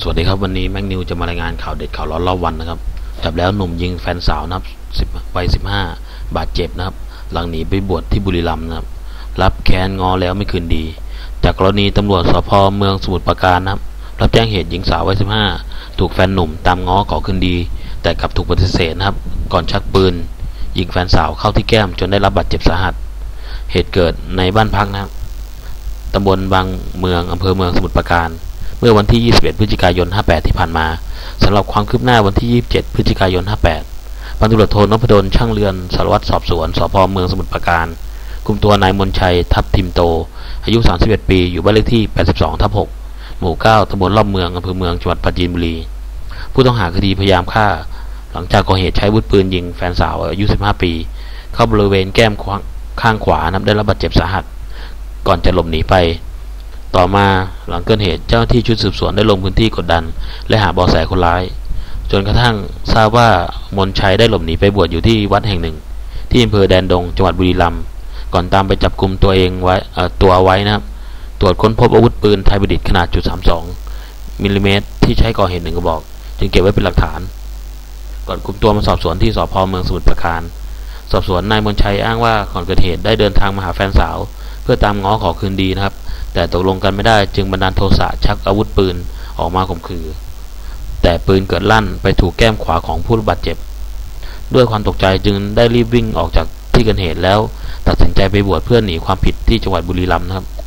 สวัสดีครับวันนี้แม็กนิวจะมารายงานข่าวเด็ดข่าวร้อนรอบวันนะครับจับแล้วหนุ่มยิงแฟนสาวนะครับวัย15บาดเจ็บนะครับหลังหนีไปบวชที่บุรีรัมย์นะครับรับแค้นง้อแล้วไม่คืนดีจากกรณีตำรวจสพเมืองสมุทรปราการนะครับรับแจ้งเหตุหญิงสาววัย15ถูกแฟนหนุ่มตามง้อขอคืนดีแต่กลับถูกปฏิเสธนะครับก่อนชักปืนยิงแฟนสาวเข้าที่แก้มจนได้รับบาดเจ็บสาหัสเหตุเกิดในบ้านพักนะครับตำบลบางเมืองอำเภอเมืองสมุทรปราการเมื่อวันที่ 21 พฤศจิกายน 58 ที่ผ่านมาสำหรับความคืบหน้าวันที่ 27 พฤศจิกายน 58 พันตำรวจโทนพดลช่างเรือนสารวัตรสอบสวนสพเมืองสมุทรปราการคุมตัวนายมนชัยทับทิมโตอายุ 31 ปีอยู่บ้านเลขที่ 82/6 หมู่ 9 ตำบลรอบเมืองอำเภอเมืองจังหวัดปราจีนบุรีผู้ต้องหาคดีพยายามฆ่าหลังจากก่อเหตุใช้อาวุธปืนยิงแฟนสาวอายุ 15 ปีเข้าบริเวณแก้มข้างขวาได้รับบาดเจ็บสาหัสก่อนจะหลบหนีไปต่อมาหลังเกิดเหตุเจ้าหน้าที่ชุดสืบสวนได้ลงพื้นที่กดดันและหาเบาะแสคนร้ายจนกระทั่งทราบว่ามนชัยได้หลบหนีไปบวชอยู่ที่วัดแห่งหนึ่งที่อำเภอแดนดงจังหวัดบุรีรัมย์ก่อนตามไปจับกุมตัวไว้นะครับตรวจค้นพบอาวุธปืนไทยประดิษฐ์ขนาด.32 มิลลิเมตรที่ใช้ก่อเหตุ1 กระบอกจึงเก็บไว้เป็นหลักฐานก่อนคุมตัวมาสอบสวนที่สพเมืองสมุทรปราการสอบสวนนายมนชัยอ้างว่าก่อนเกิดเหตุได้เดินทางมาหาแฟนสาวเพื่อตามง้อขอคืนดีนะครับแต่ตกลงกันไม่ได้จึงบันดาลโทสะชักอาวุธปืนออกมาข่มขืนแต่ปืนเกิดลั่นไปถูกแก้มขวาของผู้บาดเจ็บด้วยความตกใจจึงได้รีบวิ่งออกจากที่เกิดเหตุแล้วตัดสินใจไปบวชเพื่อหนีความผิดที่จังหวัดบุรีรัมย์นะครับ